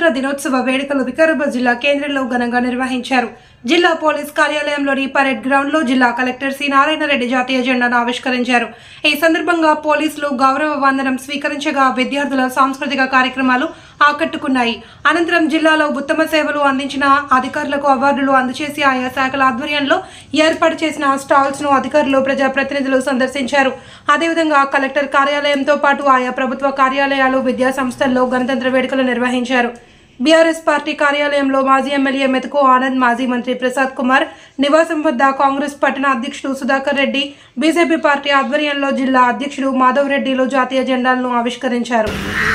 గణతంత్ర దినోత్సవ వేడుకలు వికారాబాద్ జిల్లా కేంద్రంలో ఘనంగా నిర్వహించారు. జిల్లా పోలీస్ కార్యాలయంలోని పరేడ్ గ్రౌండ్ లో జిల్లా కలెక్టర్ సి నారాయణ రెడ్డి జాతీయ జెండాను ఆవిష్కరించారు. ఈ సందర్భంగా పోలీసులు గౌరవ వందనం స్వీకరించగా విద్యార్థుల సాంస్కృతిక కార్యక్రమాలు ఆకట్టుకున్నాయి. అనంతరం జిల్లాలో ఉత్తమ సేవలు అందించిన అధికారులకు అవార్డులు అందజేసి ఆయా శాఖల ఆధ్వర్యంలో ఏర్పాటు చేసిన స్టాల్స్ ను అధికారులు ప్రజాప్రతినిధులు సందర్శించారు. అదేవిధంగా కలెక్టర్ కార్యాలయంతో పాటు ఆయా ప్రభుత్వ కార్యాలయాలు విద్యా సంస్థల్లో గణతంత్ర వేడుకలు నిర్వహించారు. బీఆర్ఎస్ పార్టీ కార్యాలయంలో మాజీ ఎమ్మెల్యే మెతుకు ఆనంద్, మాజీ మంత్రి ప్రసాద్ కుమార్ నివాసం వద్ద కాంగ్రెస్ పట్టణ అధ్యక్షుడు సుధాకర్ రెడ్డి, బీజేపీ పార్టీ ఆధ్వర్యంలో జిల్లా అధ్యక్షుడు మాధవ్ రెడ్డిలు జాతీయ జెండాలను ఆవిష్కరించారు.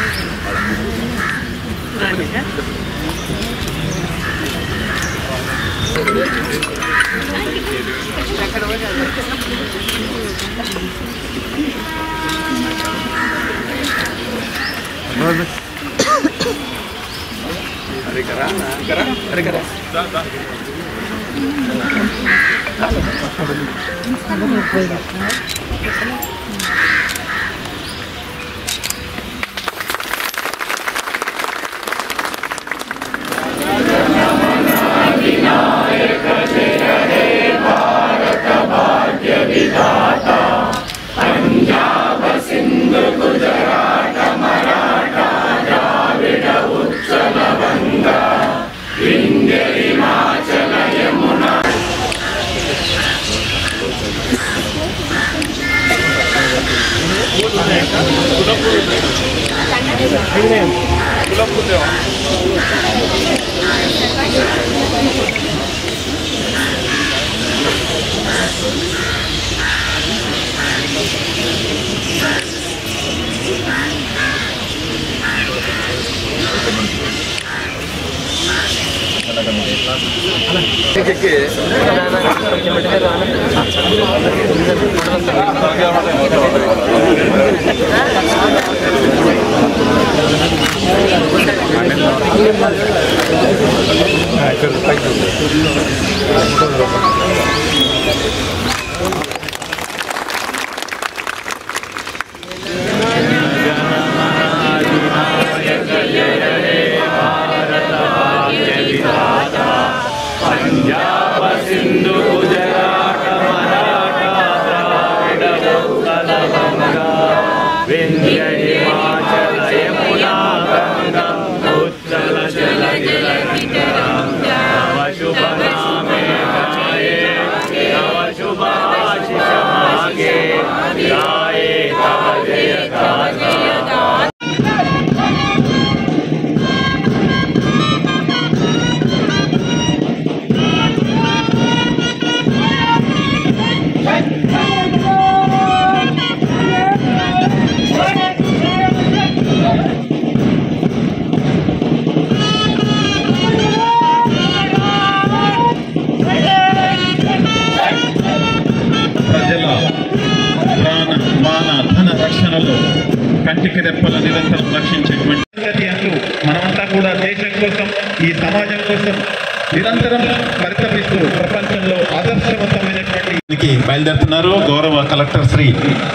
కంటికి రెప్పల నిరంతరం రక్షించేటువంటి మనమంతా కూడా దేశం కోసం, ఈ సమాజం కోసం నిరంతరం పరితపిస్తూ ప్రపంచంలో ఆదర్శవంతమైనటువంటి బయలుదేరుతున్నారు గౌరవ collector Shri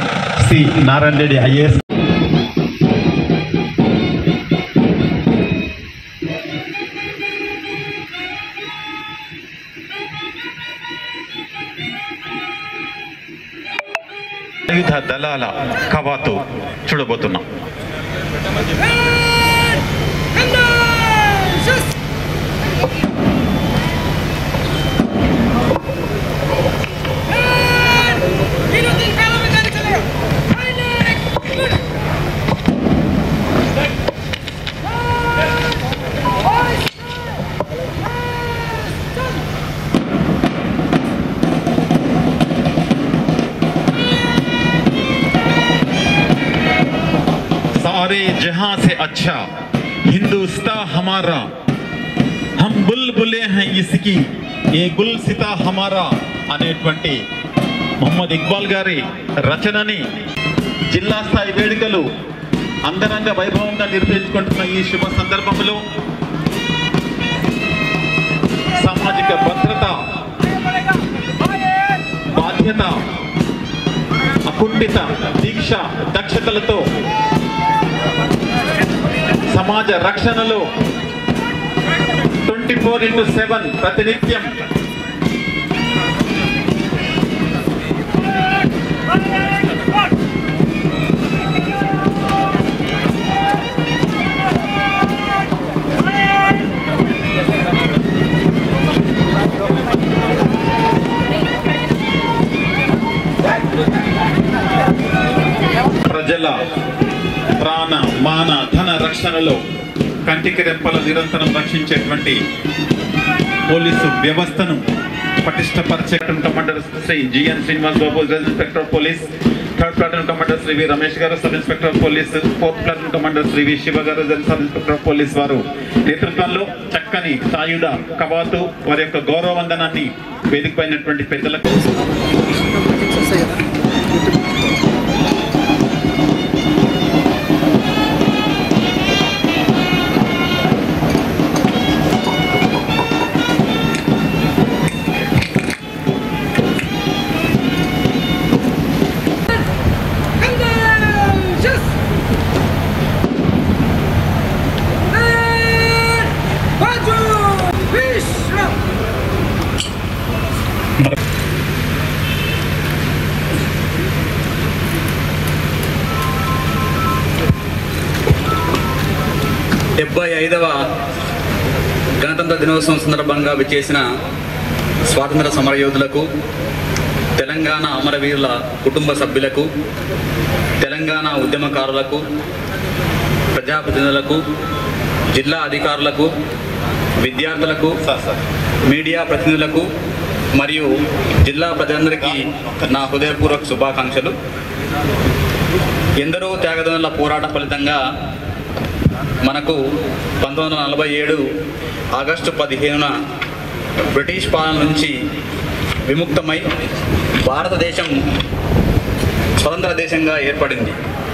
C Narayana Reddy IAS. ఆయుధ దళాల కవాతు చూడబోతున్నాం. सारे जहां से अच्छा हिंदुस्तान हमारा, हम बुलबुले हैं इसकी, ये गुलसिता हमारा అనేటువంటి మొహమ్మద్ ఇక్బాల్ గారి రచనని జిల్లా స్థాయి వేడుకలు అంగరంగ వైభవంగా నిర్వహించుకుంటున్న ఈ శుభ సందర్భంలో సామాజిక భద్రత, బాధ్యత, అకుంఠిత దీక్ష దక్షతలతో సమాజ రక్షణలో 24/7 ప్రతినిత్యం ప్రజల ప్రాణ మాన ధన రక్షణలో కంటికి రెప్పల నిరంతరం రక్షించేటువంటి పోలీసు వ్యవస్థను పటిష్టపరిచే commander Shri GN Srinivas Babu, inspector of police, 3rd platoon commander Shri V Ramesh గారు, sub inspector of police, 4th platoon commander Shri V Shiva గారు, సబ్ ఇన్స్పెక్టర్ ఆఫ్ పోలీస్ వారు నేతృత్వంలో చక్కని సాయుధ కవాతు వారి యొక్క గౌరవవందనాన్ని వేదికపైనటువంటి పెద్దలకు వ గణతంత్ర దినోత్సవం సందర్భంగా విచ్చేసిన స్వాతంత్ర సమరయోధులకు, తెలంగాణ అమరవీరుల కుటుంబ సభ్యులకు, తెలంగాణ ఉద్యమకారులకు, ప్రజాప్రతినిధులకు, జిల్లా అధికారులకు, విద్యార్థులకు, మీడియా ప్రతినిధులకు మరియు జిల్లా ప్రజలందరికీ నా హృదయపూర్వక శుభాకాంక్షలు. ఎందరో త్యాగదనుల పోరాట ఫలితంగా మనకు 1947 ఆగస్టు 15న బ్రిటిష్ పాలన నుంచి విముక్తమై భారతదేశం స్వతంత్ర దేశంగా ఏర్పడింది.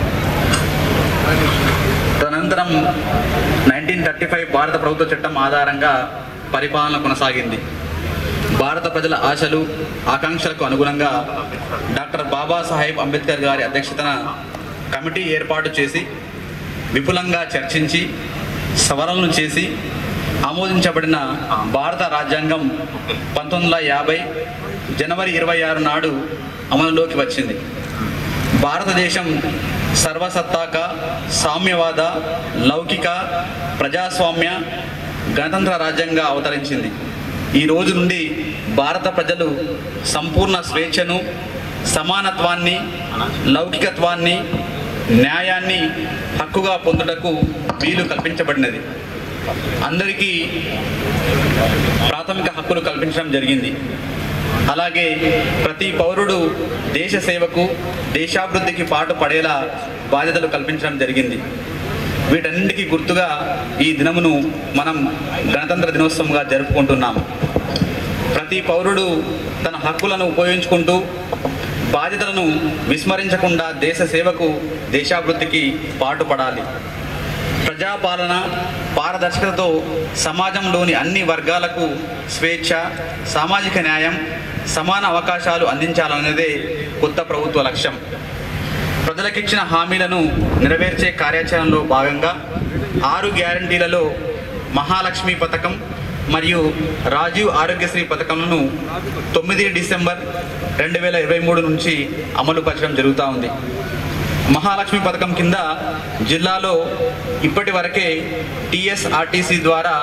తదనంతరం 1935 భారత ప్రభుత్వ చట్టం ఆధారంగా పరిపాలన కొనసాగింది. భారత ప్రజల ఆశలు ఆకాంక్షలకు అనుగుణంగా డాక్టర్ బాబాసాహెబ్ అంబేద్కర్ గారి అధ్యక్షతన కమిటీ ఏర్పాటు చేసి విపులంగా చర్చించి సవరణలు చేసి ఆమోదించబడిన భారత రాజ్యాంగం 1950 జనవరి 26 నాడు అమలులోకి వచ్చింది. భారతదేశం సర్వసత్తాక, సామ్యవాద, లౌకిక, ప్రజాస్వామ్య, గణతంత్ర రాజ్యంగా అవతరించింది. ఈ రోజు నుండి భారత ప్రజలు సంపూర్ణ స్వేచ్ఛను, సమానత్వాన్ని, లౌకికత్వాన్ని, న్యాయాన్ని హక్కుగా పొందుటకు వీలు కల్పించబడినది. అందరికీ ప్రాథమిక హక్కులు కల్పించడం జరిగింది. అలాగే ప్రతి పౌరుడు దేశ సేవకు, దేశాభివృద్ధికి పాటు పడేలా బాధ్యతలు కల్పించడం జరిగింది. వీటన్నిటికీ గుర్తుగా ఈ దినమును మనం గణతంత్ర దినోత్సవంగా జరుపుకుంటున్నాము. ప్రతి పౌరుడు తన హక్కులను ఉపయోగించుకుంటూ బాధ్యతలను విస్మరించకుండా దేశ సేవకు, దేశాభివృద్ధికి పాటుపడాలి. ప్రజాపాలన పారదర్శకతతో సమాజంలోని అన్ని వర్గాలకు స్వేచ్ఛ, సామాజిక న్యాయం, సమాన అవకాశాలు అందించాలన్నదే కొత్త ప్రభుత్వ లక్ష్యం. ప్రజలకిచ్చిన హామీలను నెరవేర్చే కార్యాచరణలో భాగంగా 6 గ్యారంటీలలో మహాలక్ష్మి పథకం మరియు రాజీవ్ ఆరోగ్యశ్రీ పథకంను 9 డిసెంబర్ 2023 నుంచి అమలుపరచడం జరుగుతూ ఉంది. మహాలక్ష్మి పథకం కింద జిల్లాలో ఇప్పటి వరకే టీఎస్ఆర్టీసీ ద్వారా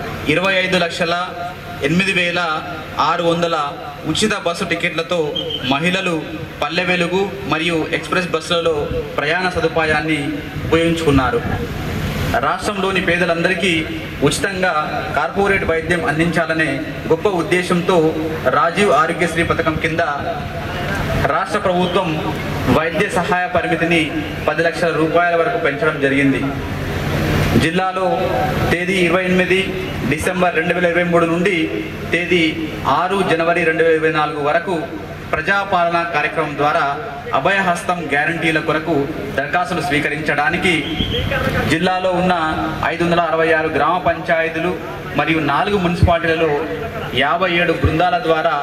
25,08,600 ఉచిత బస్సు టికెట్లతో మహిళలు పల్లె వెలుగు మరియు ఎక్స్ప్రెస్ బస్సులలో ప్రయాణ సదుపాయాన్ని ఉపయోగించుకున్నారు. రాష్ట్రంలోని పేదలందరికీ ఉచితంగా కార్పొరేట్ వైద్యం అందించాలనే గొప్ప ఉద్దేశంతో రాజీవ్ ఆరోగ్యశ్రీ పథకం కింద రాష్ట్ర ప్రభుత్వం వైద్య సహాయ పరిమితిని 10 లక్షల రూపాయల వరకు పెంచడం జరిగింది. జిల్లాలో తేదీ 28 డిసెంబర్ 2023 నుండి తేదీ 6 జనవరి 2024 వరకు ప్రజాపాలన కార్యక్రమం ద్వారా అభయహస్తం గ్యారంటీల కొరకు దరఖాస్తులు స్వీకరించడానికి జిల్లాలో ఉన్న 566 గ్రామ పంచాయతీలు మరియు 4 మున్సిపాలిటీలలో 57 బృందాల ద్వారా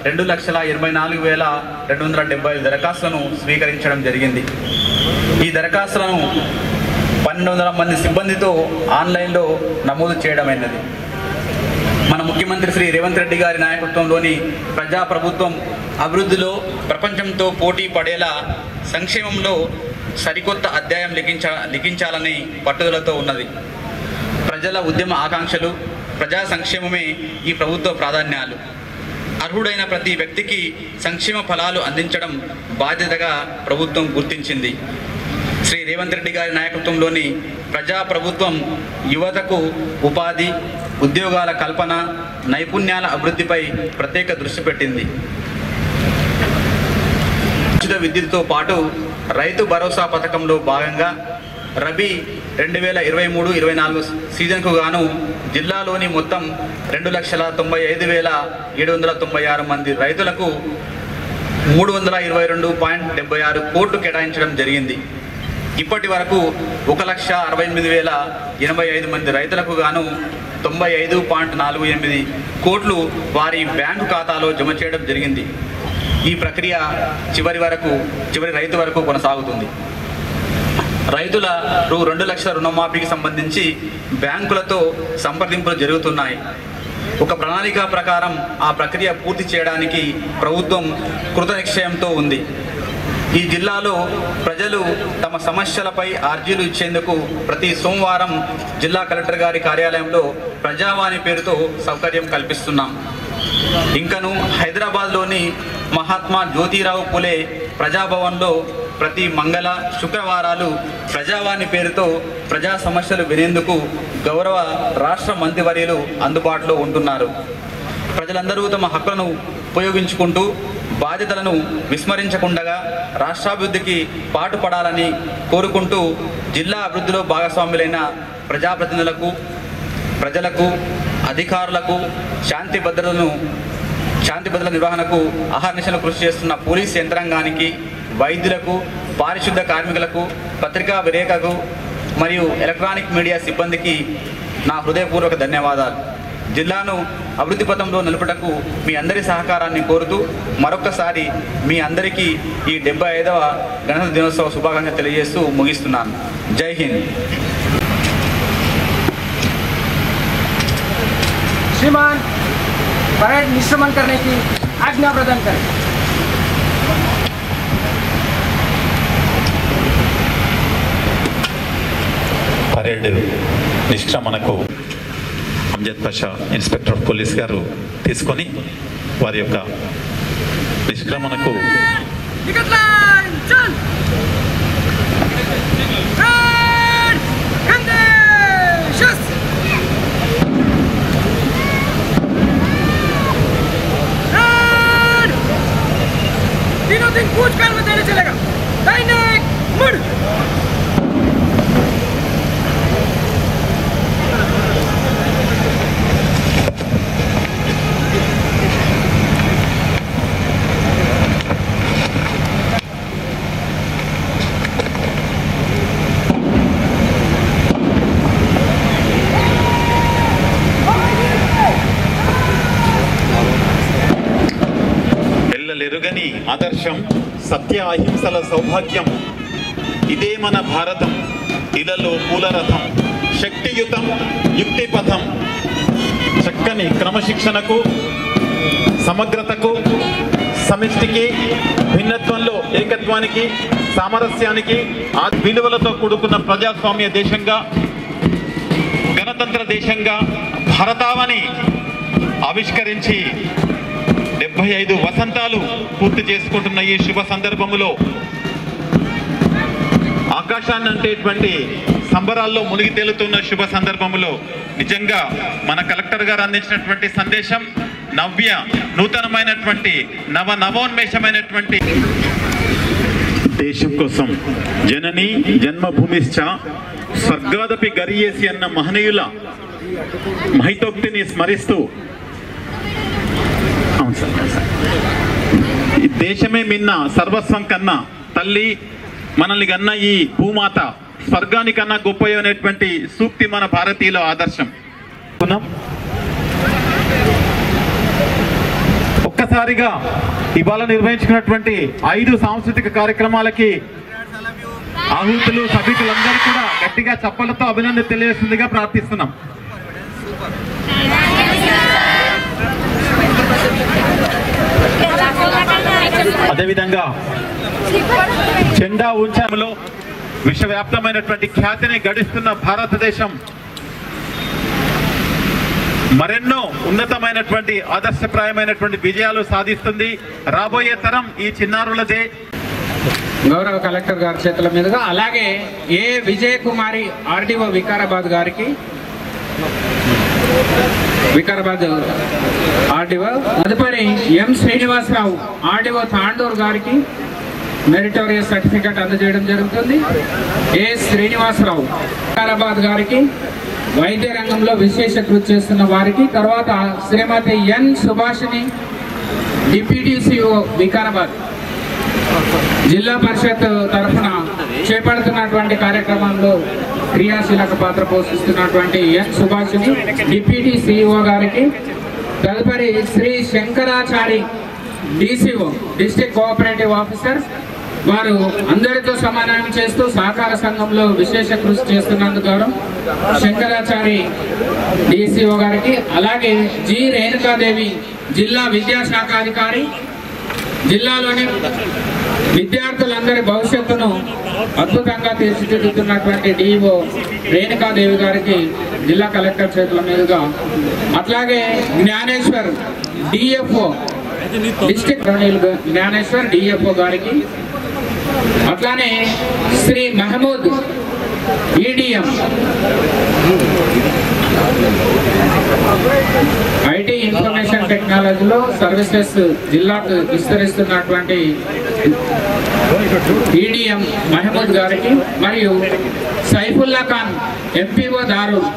2,84,275 దరఖాస్తులను స్వీకరించడం జరిగింది. ఈ దరఖాస్తులను 1,200 మంది సిబ్బందితో ఆన్లైన్లో నమోదు చేయడమైనది. మన ముఖ్యమంత్రి శ్రీ రేవంత్ రెడ్డి గారి నాయకత్వంలోని ప్రజాప్రభుత్వం అభివృద్ధిలో ప్రపంచంతో పోటీ పడేలా సంక్షేమంలో సరికొత్త అధ్యాయం లిఖించాలని పట్టుదలతో ఉన్నది. ప్రజల ఉద్యమ ఆకాంక్షలు, ప్రజా సంక్షేమమే ఈ ప్రభుత్వ ప్రాధాన్యాలు. అర్హుడైన ప్రతి వ్యక్తికి సంక్షేమ ఫలాలు అందించడం బాధ్యతగా ప్రభుత్వం గుర్తించింది. శ్రీ రేవంత్ రెడ్డి గారి నాయకత్వంలోని ప్రజాప్రభుత్వం యువతకు ఉపాధి, ఉద్యోగాల కల్పన, నైపుణ్యాల అభివృద్ధిపై ప్రత్యేక దృష్టి పెట్టింది. ఉచిత విద్యుత్తో పాటు రైతు భరోసా పథకంలో భాగంగా రబీ 2023-24 సీజన్కు గాను జిల్లాలోని మొత్తం 2,95,796 మంది రైతులకు 322.76 కోట్లు కేటాయించడం జరిగింది. ఇప్పటి వరకు 1,68,085 మంది రైతులకు గాను 95.48 కోట్లు వారి బ్యాంకు ఖాతాలో జమ చేయడం జరిగింది. ఈ ప్రక్రియ చివరి రైతు వరకు కొనసాగుతుంది. రైతుల రూ. 2 లక్షల రుణమాఫీకి సంబంధించి బ్యాంకులతో సంప్రదింపులు జరుగుతున్నాయి. ఒక ప్రణాళిక ప్రకారం ఆ ప్రక్రియ పూర్తి చేయడానికి ప్రభుత్వం కృతనిశ్చయంతో ఉంది. ఈ జిల్లాలో ప్రజలు తమ సమస్యలపై అర్జీలు ఇచ్చేందుకు ప్రతి సోమవారం జిల్లా కలెక్టర్ గారి కార్యాలయంలో ప్రజావాణి పేరుతో సౌకర్యం కల్పిస్తున్నాం. ఇంకను హైదరాబాద్లోని మహాత్మా జ్యోతిరావు పులే ప్రజాభవన్లో ప్రతి మంగళ, శుక్రవారాలు ప్రజావాణి పేరుతో ప్రజా సమస్యలు వినేందుకు గౌరవ రాష్ట్ర మంత్రివర్యులు అందుబాటులో ఉంటున్నారు. ప్రజలందరూ తమ హక్కులను ఉపయోగించుకుంటూ బాధ్యతలను విస్మరించకుండా రాష్ట్రాభివృద్ధికి పాటుపడాలని కోరుకుంటూ జిల్లా అభివృద్ధిలో భాగస్వాములైన ప్రజాప్రతినిధులకు, ప్రజలకు, అధికారులకు శాంతి భద్రతల నిర్వహణకు అహర్నిశలు కృషి చేస్తున్న పోలీస్ యంత్రాంగానికి, వైద్యులకు, పారిశుద్ధ కార్మికులకు, పత్రికా విలేకరులకు మరియు ఎలక్ట్రానిక్ మీడియా సిబ్బందికి నా హృదయపూర్వక ధన్యవాదాలు. జిల్లాను అభివృద్ధి పథంలో నిలుపుటకు మీ అందరి సహకారాన్ని కోరుతూ మరొకసారి మీ అందరికీ ఈ 75వ గణతంత్ర దినోత్సవ శుభాకాంక్షలు తెలియజేస్తూ ముగిస్తున్నాను. జై హింద్. श्रीमान परेड निश्रमण करने की आज्ञा प्रदान करें। పరేడ్ నిష్క్రమణకు Amjad Pasha inspector of police గారు తీసుకొని వారి యొక్క నిష్క్రమణకు तीनों दिन कूच काल में देने चलेगा। दैनिक मुड़ ఎరుగని ఆదర్శం, సత్య అహింసల సౌభాగ్యం, ఇదే మన భారతం, ఇలలో పూలరథం, శక్తియుతం యుక్తిపథం, చక్కని క్రమశిక్షణకు, సమగ్రతకు, సమిష్టికి, భిన్నత్వంలో ఏకత్వానికి, సామరస్యానికి, ఆ విలువలతో కూడుకున్న ప్రజాస్వామ్య దేశంగా, గణతంత్ర దేశంగా భారతావని ఆవిష్కరించి 75 వసంతాలు పూర్తి చేసుకుంటున్న ఈ శుభ సందర్భములో ఆకాశాన్ని అంటేటువంటి సంబరాల్లో మునిగి తేలుతున్న శుభ సందర్భములో నిజంగా మన కలెక్టర్ గారు అందించినటువంటి సందేశం నూతనమైనటువంటి నవోన్మేషమైనటువంటి దేశం కోసం జనని జన్మభూమిశ్చ స్వర్గాదపి గరియేసి అన్న మహనీయుల మహితోక్తిని స్మరిస్తూ ఈ దేశమే మిన్న సర్వస్వం కన్నా తల్లి మనల్ని కన్నా ఈ భూమాత స్వర్గానికన్నా గొప్ప అనేటువంటి సూక్తి మన భారతీయుల ఆదర్శం. ఒక్కసారిగా ఇవాళ నిర్వహించుకున్నటువంటి 5 సాంస్కృతిక కార్యక్రమాలకి ఆహుతులు సభికులందరూ కూడా గట్టిగా చప్పలతో అభినందన తెలియజేస్తుందిగా ప్రార్థిస్తున్నాం. అదేవిధంగా జెండా ఉంచడంలో విశ్వవ్యాప్తమైనటువంటి ఖ్యాతిని గడిస్తున్న భారతదేశం మరెన్నో ఉన్నతమైనటువంటి ఆదర్శప్రాయమైనటువంటి విజయాలు సాధిస్తుంది. రాబోయే తరం ఈ చిన్నారులదే. గౌరవ కలెక్టర్ గారి చేతుల మీదుగా, అలాగే ఏ విజయ్ కుమారి ఆర్డీఓ వికారాబాద్ గారికి, వికారాబాద్ ఆర్డీఓ, తదుపరి ఎం శ్రీనివాసరావు ఆర్డీఓ తాండూరు గారికి మెరిటోరియస్ సర్టిఫికెట్ అందజేయడం జరుగుతుంది. ఏ శ్రీనివాసరావు వికారాబాద్ గారికి వైద్య రంగంలో విశేష కృషి చేస్తున్న వారికి, తర్వాత Shrimati N Subhashini deputy CEO Vikarabad Zilla Parishad తరఫున చేపడుతున్నటువంటి కార్యక్రమంలో క్రియాశీలక పాత్ర పోషిస్తున్నటువంటి ఎన్ సుభాషిణి డిప్యూటీ సిఇఓ గారికి, తదుపరి Shri Shankarachari DCO district cooperative officer, వారు అందరితో సమానం చేస్తూ సహకార సంఘంలో విశేష కృషి చేస్తున్నందుకు శంకరాచారి డిసిఓ గారికి, అలాగే జి రేణుకాదేవి జిల్లా విద్యాశాఖ అధికారి, జిల్లాలోని విద్యార్థులందరి భవిష్యత్తును అద్భుతంగా తీర్చిదిద్దుతున్నటువంటి డిఓ రేణుకాదేవి గారికి జిల్లా కలెక్టర్ చేతుల మీదుగా, అట్లాగే Gnaneshwar DFO district Gnaneshwar DFO గారికి, అట్లానే Shri Mahmood EDM IT information టెక్నాలజీలో సర్వీసెస్ జిల్లాకు విస్తరిస్తున్నటువంటి ఈడిఎం మహమూద్ గారికి, మరియు సైఫుల్లా ఖాన్ ఎంపీఓ దారూర్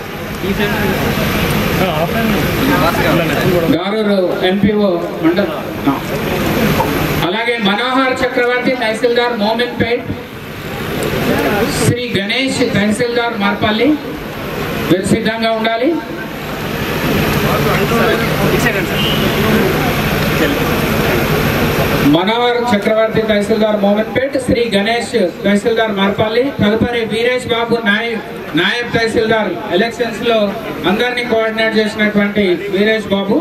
ఎంపీఓ మండల్, అలాగే మనోహర్ చక్రవర్తి తహసీల్దార్ మోమిన్పేట్, శ్రీ గణేష్ తహసీల్దార్ మార్పల్లి, మీరు సిద్ధంగా ఉండాలి. మనోహర్ చక్రవర్తి తహసీల్దార్ మోమిన్పేట్, శ్రీ గణేష్ తహసీల్దార్ మార్పల్లి, తదుపరి వీరేష్ బాబు నాయబ్ తహసీల్దార్ ఎలక్షన్స్ లో అందరినీ కోఆర్డినేట్ చేసినటువంటి Veeresh Babu.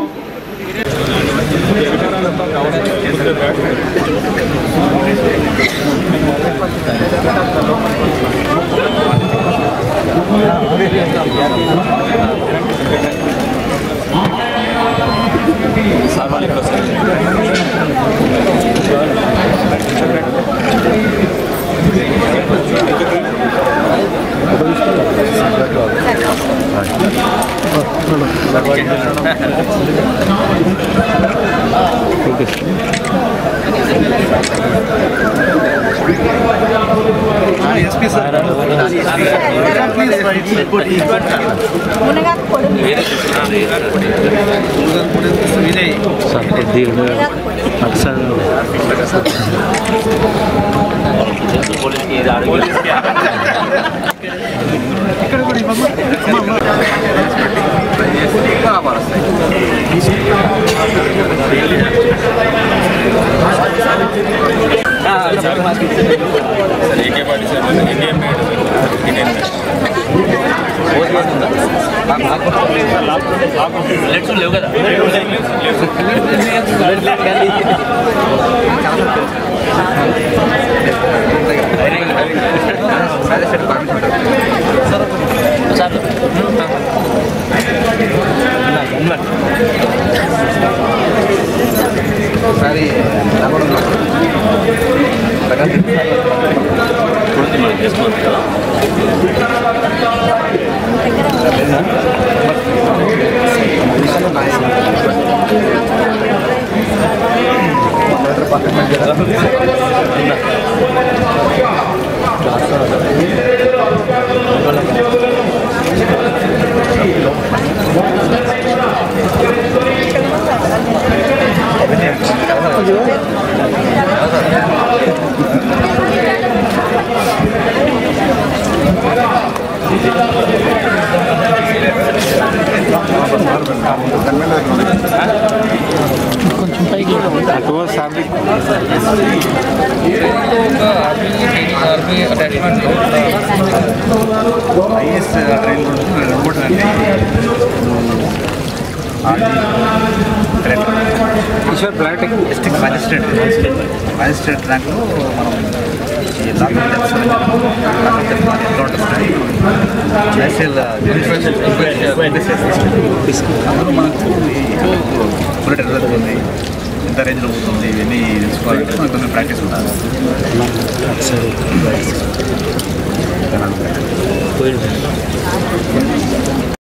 IS Eshwar block district magistrate ర్యాంక్లో మనం ఈ లాంగ్ ఎంత ఉంటుంది అందులో మనకు బుల్లెట్ ఎంత ఉంది, ఎంత రేంజ్లో పోతుంది, ఇవన్నీ తెలుసుకోవాలంటే మనకు కొంచెం ప్రాక్టీస్ ఉండాలి.